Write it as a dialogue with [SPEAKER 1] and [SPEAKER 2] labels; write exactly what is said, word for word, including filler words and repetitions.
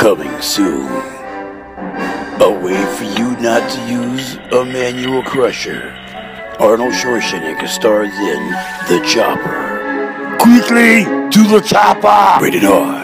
[SPEAKER 1] Coming soon. A way for you not to use a manual crusher. Arnold Schwarzenegger stars in The Chopper.
[SPEAKER 2] Quickly, to the chopper!
[SPEAKER 1] Rated R.